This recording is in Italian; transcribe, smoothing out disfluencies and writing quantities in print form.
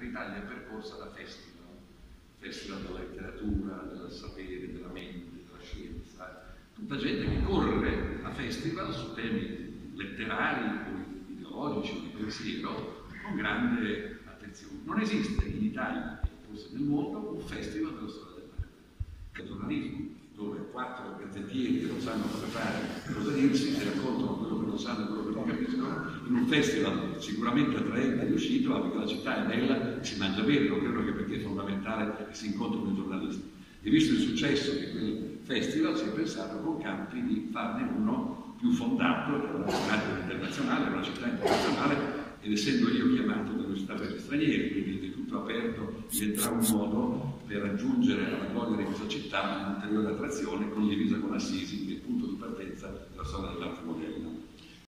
l'Italia è percorsa da festival, festival della letteratura, del sapere, della mente, della scienza, tutta gente che corre a festival su temi letterari o ideologici o di pensiero con grande attenzione. Non esiste in Italia e forse nel mondo un festival della storia dell'arte, che è il giornalismo, dove 4 gazzettieri che non sanno cosa fare, cosa dirsi, si raccontano quello che non sanno e quello che non capiscono, in un festival sicuramente attraente e riuscito, ma perché la città è bella, si mangia bene, non credo che perché è fondamentale che si incontrino i giornalisti. E visto il successo di quel festival si è pensato con Campi di farne uno più fondato, che è una città internazionale, una città internazionale, ed essendo io chiamato dall'Università per gli stranieri, quindi di tutto aperto, diventerà un modo per raggiungere alla gloria di questa città un'ulteriore attrazione condivisa con Assisi, che è il punto di partenza della storia dell'arte moderna.